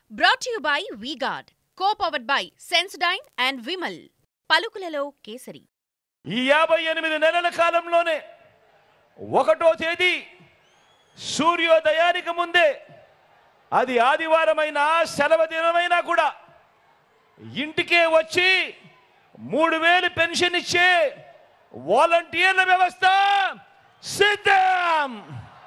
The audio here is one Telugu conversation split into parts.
Brought to you by V-Guard, co-powered by Sensodyne and Vimal. పలుకులలో kesari. ఈ 58 నెలల కాలంలోనే 1వ తేదీ సూర్యోదయానికి ముందే అది ఆదివారమైన సెలవు దినమైనా కూడా ఇంటికే వచ్చి 3000 పెన్షన్ ఇచ్చే వాలంటీర్ల వ్యవస్థ సిద్ధం.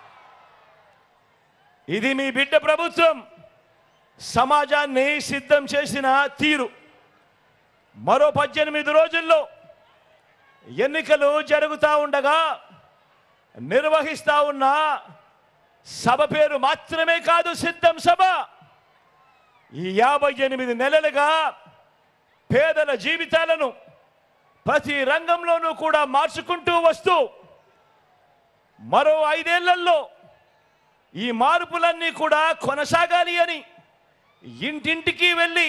ఇది మీ బిడ్డ ప్రభుత్వం సమాజాన్ని సిద్ధం చేసిన తీరు. మరో 18 రోజుల్లో ఎన్నికలు జరుగుతూ ఉండగా నిర్వహిస్తా ఉన్న సభ పేరు మాత్రమే కాదు సిద్ధం సభ. ఈ 58 నెలలుగా పేదల జీవితాలను ప్రతి రంగంలోనూ కూడా మార్చుకుంటూ వస్తూ మరో 5 ఏళ్లలో ఈ మార్పులన్నీ కూడా కొనసాగాలి అని ఇంటింటికి వెళ్ళి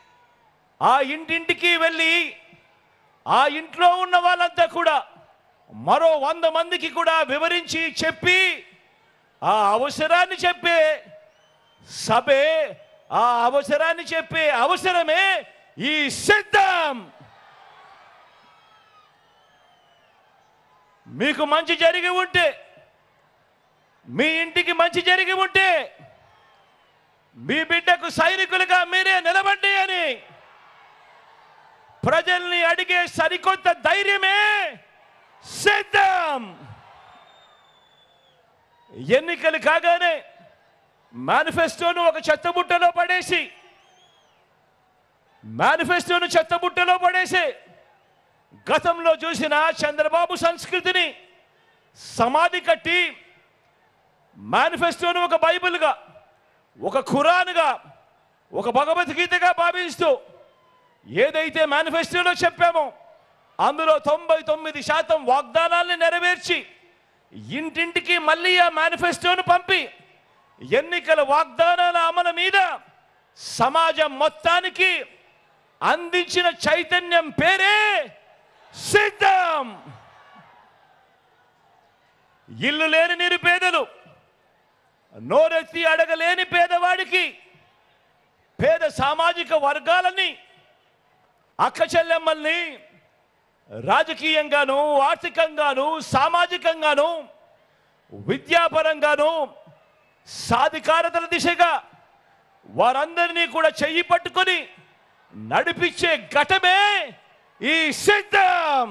ఆ ఇంట్లో ఉన్న వాళ్ళంతా కూడా మరో 100 మందికి కూడా వివరించి చెప్పి ఆ అవసరాన్ని చెప్పే సభే, ఆ అవసరాన్ని చెప్పే అవసరమే ఈ సిద్ధం. మీకు మంచి జరిగి ఉంటే, మీ ఇంటికి మంచి జరిగి ఉంటే మీ బిడ్డకు సైనికులుగా మీరే నిలబడి అని ప్రజల్ని అడిగే సరికొత్త ధైర్యమే సిద్ధం. ఎన్నికలు కాగానే మేనిఫెస్టోను ఒక చెత్తబుట్టలో పడేసి గతంలో చూసిన చంద్రబాబు సంస్కృతిని సమాధి కట్టి మేనిఫెస్టోను ఒక బైబిల్గా, ఒక ఖురాన్గా, ఒక భగవద్గీతగా భావిస్తూ ఏదైతే మేనిఫెస్టోలో చెప్పామో అందులో 99% వాగ్దానాల్ని నెరవేర్చి ఇంటింటికి మళ్ళీ ఆ మేనిఫెస్టోను పంపి ఎన్నికల వాగ్దానాల అమలు మీద సమాజం మొత్తానికి అందించిన చైతన్యం పేరే సిద్ధం. ఇల్లు లేని నిరుపేదలు, నోరెత్తి అడగలేని పేదవాడికి, పేద సామాజిక వర్గాలని, అక్క చెల్లెమ్మల్ని రాజకీయంగాను, ఆర్థికంగాను, సామాజికంగాను, విద్యాపరంగాను సాధికారతల దిశగా వారందరినీ కూడా చెయ్యి పట్టుకొని నడిపించే ఘటమే ఈ సిద్ధం.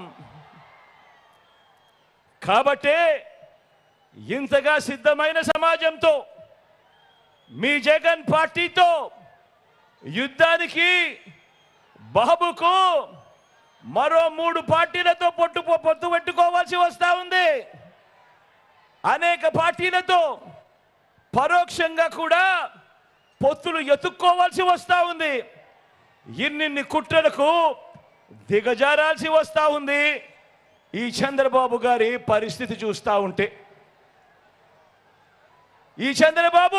కాబట్టే ఇంతగా సిద్ధమైన సమాజంతో మీ జగన్ పార్టీతో యుద్ధానికి బాబుకు మరో 3 పార్టీలతో పొత్తు పెట్టుకోవాల్సి వస్తూ ఉంది. అనేక పార్టీలతో పరోక్షంగా కూడా పొత్తులు ఎత్తుక్కోవాల్సి వస్తూ ఉంది. ఇన్నిన్ని కుట్రలకు దిగజారాల్సి వస్తూ ఉంది. ఈ చంద్రబాబు గారి పరిస్థితి చూస్తూ ఉంటే, ఈ చంద్రబాబు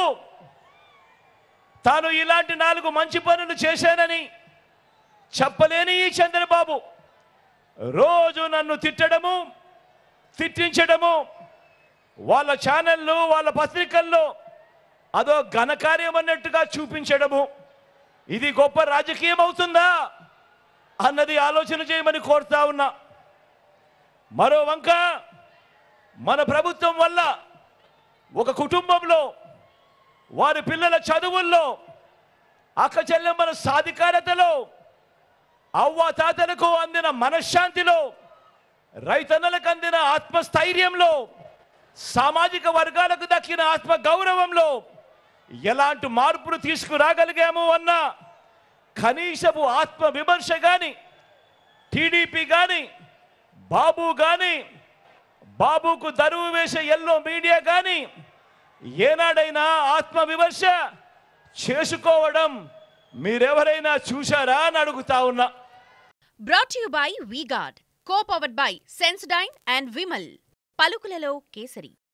తాను ఇలాంటి 4 మంచి పనులు చేశానని చెప్పలేని ఈ చంద్రబాబు రోజు నన్ను తిట్టించడము, వాళ్ళ ఛానళ్ళు, వాళ్ళ పత్రికల్లో అదో ఘనకార్యం అన్నట్టుగా చూపించడము, ఇది గొప్ప రాజకీయం అవుతుందా అన్నది ఆలోచన చేయమని కోరుతా ఉన్నా. మరో వంక మన ప్రభుత్వం వల్ల ఒక కుటుంబంలో వారి పిల్లల చదువుల్లో, అక్క చెల్లెమ్మల సాధికారతలో, అవ్వాతాతలకు అందిన మనశ్శాంతిలో, రైతన్నలకు అందిన ఆత్మస్థైర్యంలో, సామాజిక వర్గాలకు దక్కిన ఆత్మ గౌరవంలో ఎలాంటి మార్పులు తీసుకురాగలిగాము అన్న కనీసపు ఆత్మ విమర్శ కానీ, టీడీపీ కానీ, బాబు కానీ, బాబుకు దరువు వేసే ఎల్లో మీడియా కానీ ఏనాడైనా ఆత్మ విమర్శ చేసుకోవడం మీరెవరైనా చూశారా అని అడుగుతా ఉన్నా. Brought to you by V-Guard, co-powered by Sensodyne and Vimal. పలుకులలో kesari.